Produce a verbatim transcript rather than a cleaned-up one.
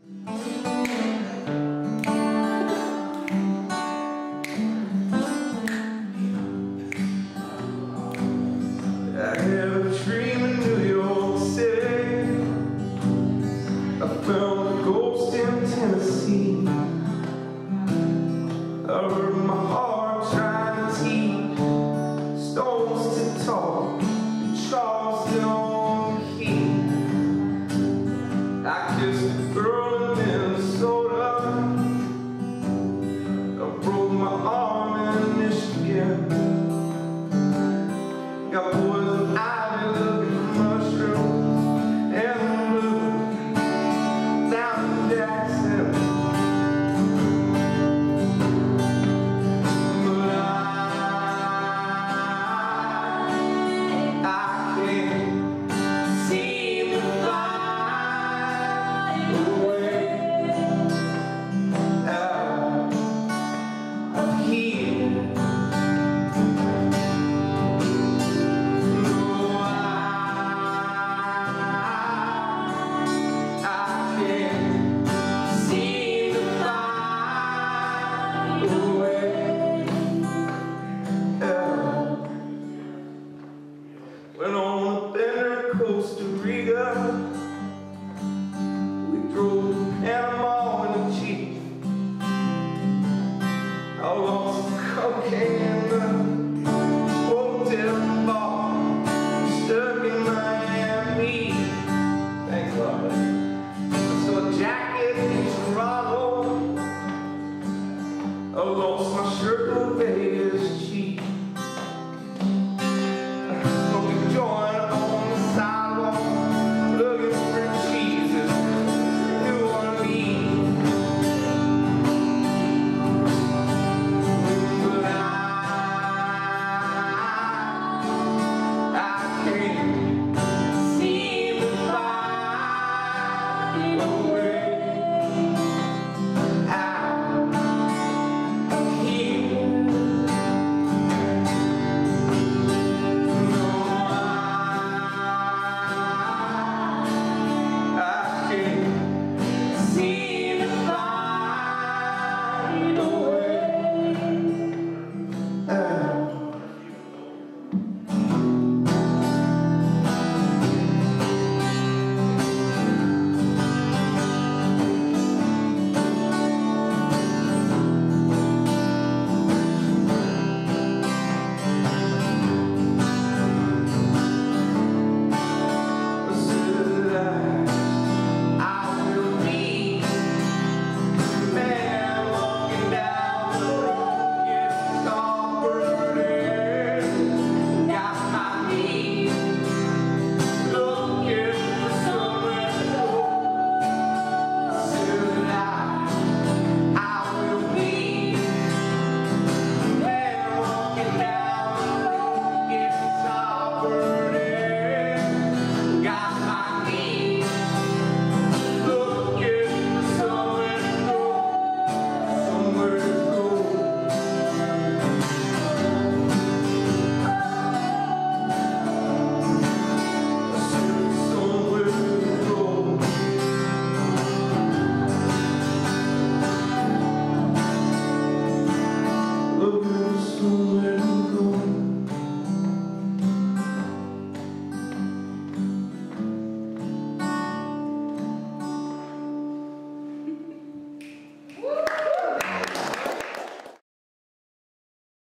I had a dream in New York City. I found a ghost in Tennessee. I heard my heart trying to teach stones to talk in Charleston on the Key. I kissed a girl in Minnesota. I broke my arm in Michigan. Got poison ivy looking for mushrooms and blue down in Jackson. But I, I can't seem to find